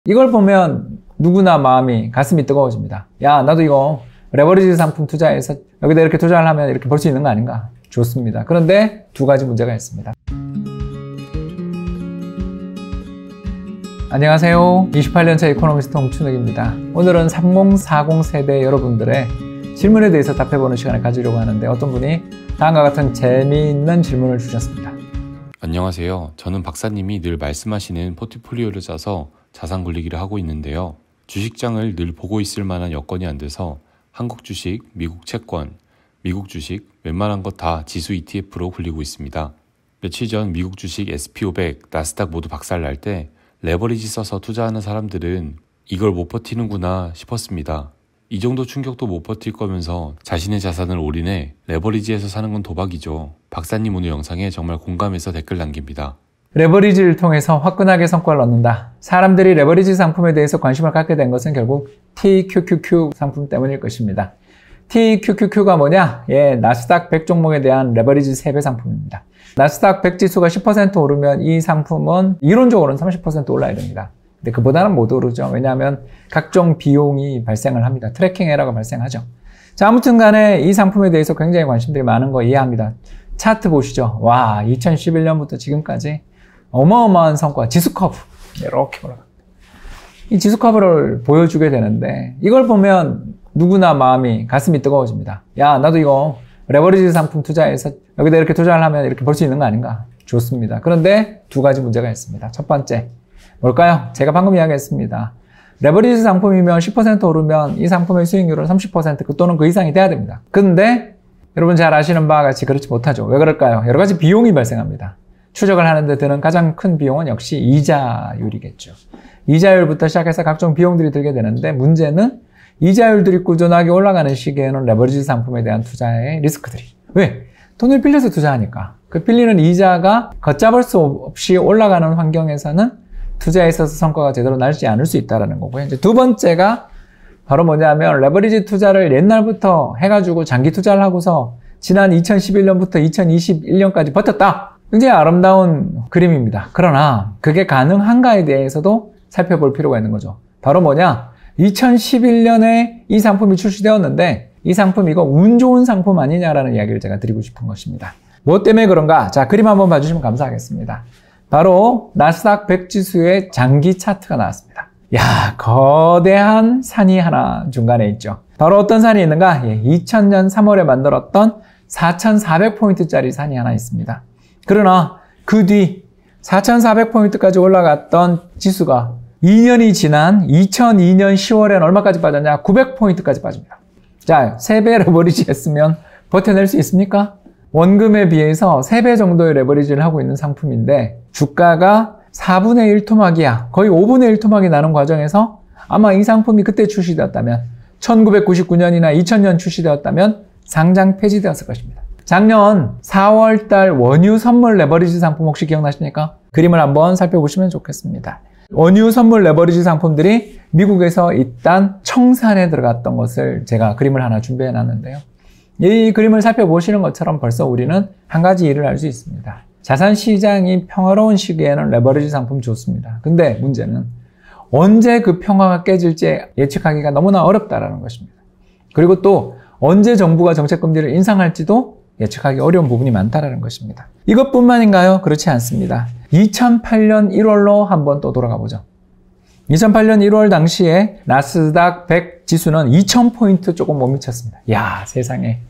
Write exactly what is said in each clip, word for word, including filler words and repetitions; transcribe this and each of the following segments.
이걸 보면 누구나 마음이, 가슴이 뜨거워집니다. 야, 나도 이거 레버리지 상품 투자해서 여기다 이렇게 투자를 하면 이렇게 벌 수 있는 거 아닌가? 좋습니다. 그런데 두 가지 문제가 있습니다. 안녕하세요. 이십팔 년차 이코노미스트 홍춘욱입니다. 오늘은 삼십, 사십 세대 여러분들의 질문에 대해서 답해보는 시간을 가지려고 하는데, 어떤 분이 다음과 같은 재미있는 질문을 주셨습니다. 안녕하세요. 저는 박사님이 늘 말씀하시는 포트폴리오를 짜서 자산 굴리기를 하고 있는데요. 주식장을 늘 보고 있을 만한 여건이 안 돼서 한국 주식, 미국 채권, 미국 주식 웬만한 것 다 지수 이티에프로 굴리고 있습니다. 며칠 전 미국 주식 에스피 오백, 나스닥 모두 박살날 때 레버리지 써서 투자하는 사람들은 이걸 못 버티는구나 싶었습니다. 이 정도 충격도 못 버틸 거면서 자신의 자산을 올인해 레버리지에서 사는 건 도박이죠. 박사님 오늘 영상에 정말 공감해서 댓글 남깁니다. 레버리지를 통해서 화끈하게 성과를 얻는다. 사람들이 레버리지 상품에 대해서 관심을 갖게 된 것은 결국 티큐큐큐 상품 때문일 것입니다. 티큐큐큐가 뭐냐? 예, 나스닥 백 종목에 대한 레버리지 세 배 상품입니다. 나스닥 백 지수가 십 퍼센트 오르면 이 상품은 이론적으로는 삼십 퍼센트 올라야 됩니다. 근데 그보다는 못 오르죠. 왜냐하면 각종 비용이 발생을 합니다. 트래킹 에러가 발생하죠. 자, 아무튼 간에 이 상품에 대해서 굉장히 관심들이 많은 거 이해합니다. 차트 보시죠. 와, 이천십일 년부터 지금까지 어마어마한 성과, 지수 커브 이렇게 올라갑니다. 이 지수 커브를 보여주게 되는데, 이걸 보면 누구나 마음이, 가슴이 뜨거워집니다. 야, 나도 이거 레버리지 상품 투자해서 여기다 이렇게 투자를 하면 이렇게 벌 수 있는 거 아닌가? 좋습니다. 그런데 두 가지 문제가 있습니다. 첫 번째, 뭘까요? 제가 방금 이야기했습니다. 레버리지 상품이면 십 퍼센트 오르면 이 상품의 수익률은 삼십 퍼센트 또는 그 이상이 돼야 됩니다. 근데 여러분 잘 아시는 바와 같이 그렇지 못하죠. 왜 그럴까요? 여러 가지 비용이 발생합니다. 추적을 하는데 드는 가장 큰 비용은 역시 이자율이겠죠. 이자율부터 시작해서 각종 비용들이 들게 되는데, 문제는 이자율들이 꾸준하게 올라가는 시기에는 레버리지 상품에 대한 투자의 리스크들이, 왜? 돈을 빌려서 투자하니까 그 빌리는 이자가 걷잡을 수 없이 올라가는 환경에서는 투자에 있어서 성과가 제대로 나지 않을 수 있다는 거고요. 이제 두 번째가 바로 뭐냐면, 레버리지 투자를 옛날부터 해가지고 장기 투자를 하고서 지난 이천십일 년부터 이천이십일 년까지 버텼다. 굉장히 아름다운 그림입니다. 그러나 그게 가능한가에 대해서도 살펴볼 필요가 있는 거죠. 바로 뭐냐? 이천십일 년에 이 상품이 출시되었는데 이 상품 이거 운 좋은 상품 아니냐라는 이야기를 제가 드리고 싶은 것입니다. 뭐 때문에 그런가? 자, 그림 한번 봐주시면 감사하겠습니다. 바로 나스닥 백 지수의 장기 차트가 나왔습니다. 야, 거대한 산이 하나 중간에 있죠. 바로 어떤 산이 있는가? 예, 이천 년 삼월에 만들었던 사천사백 포인트짜리 산이 하나 있습니다. 그러나 그 뒤 사천사백 포인트까지 올라갔던 지수가 이 년이 지난 이천이 년 시월에는 얼마까지 빠졌냐? 구백 포인트까지 빠집니다. 자, 세 배 레버리지 했으면 버텨낼 수 있습니까? 원금에 비해서 세 배 정도의 레버리지를 하고 있는 상품인데, 주가가 사분의 일 토막이야. 거의 오분의 일 토막이 나는 과정에서 아마 이 상품이 그때 출시되었다면, 천구백구십구 년이나 이천 년 출시되었다면 상장 폐지되었을 것입니다. 작년 사월 달 원유 선물 레버리지 상품 혹시 기억나십니까? 그림을 한번 살펴보시면 좋겠습니다. 원유 선물 레버리지 상품들이 미국에서 일단 청산에 들어갔던 것을 제가 그림을 하나 준비해 놨는데요. 이 그림을 살펴보시는 것처럼 벌써 우리는 한 가지 일을 알 수 있습니다. 자산 시장이 평화로운 시기에는 레버리지 상품 좋습니다. 근데 문제는 언제 그 평화가 깨질지 예측하기가 너무나 어렵다는 것입니다. 그리고 또 언제 정부가 정책금리를 인상할지도 예측하기 어려운 부분이 많다는 것입니다. 이것뿐만인가요? 그렇지 않습니다. 이천팔 년 일월로 한번 또 돌아가 보죠. 이천팔 년 일월 당시에 나스닥 백 지수는 이천 포인트 조금 못 미쳤습니다. 야, 세상에.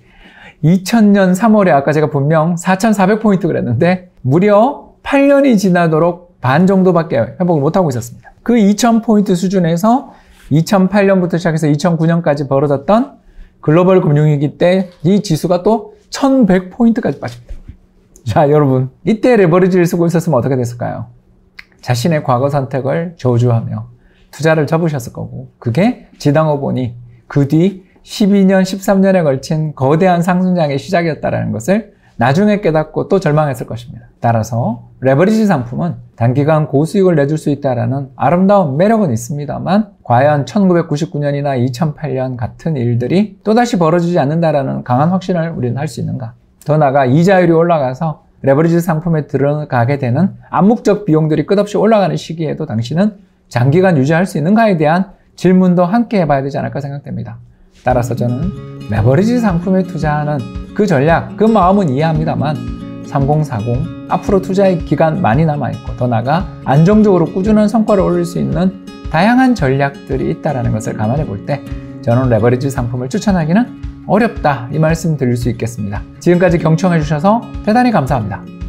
이천 년 삼월에 아까 제가 분명 사천사백 포인트 그랬는데 무려 팔 년이 지나도록 반 정도밖에 회복을 못하고 있었습니다. 그 이천 포인트 수준에서 이천팔 년부터 시작해서 이천구 년까지 벌어졌던 글로벌 금융위기 때 이 지수가 또 천백 포인트까지 빠집니다. 자, 여러분, 이때 레버리지를 쓰고 있었으면 어떻게 됐을까요? 자신의 과거 선택을 저주하며 투자를 접으셨을 거고, 그게 지나고 보니 그 뒤 십이 년, 십삼 년에 걸친 거대한 상승장의 시작이었다는 것을 나중에 깨닫고 또 절망했을 것입니다. 따라서 레버리지 상품은 단기간 고수익을 내줄 수 있다는 아름다운 매력은 있습니다만, 과연 천구백구십구 년이나 이천팔 년 같은 일들이 또다시 벌어지지 않는다는 강한 확신을 우리는 할 수 있는가? 더 나아가 이자율이 올라가서 레버리지 상품에 들어가게 되는 암묵적 비용들이 끝없이 올라가는 시기에도 당신은 장기간 유지할 수 있는가에 대한 질문도 함께 해봐야 되지 않을까 생각됩니다. 따라서 저는 레버리지 상품에 투자하는 그 전략, 그 마음은 이해합니다만 삼공사공 앞으로 투자의 기간 많이 남아있고 더 나아가 안정적으로 꾸준한 성과를 올릴 수 있는 다양한 전략들이 있다는 것을 감안해 볼 때 저는 레버리지 상품을 추천하기는 어렵다 이 말씀 드릴 수 있겠습니다. 지금까지 경청해 주셔서 대단히 감사합니다.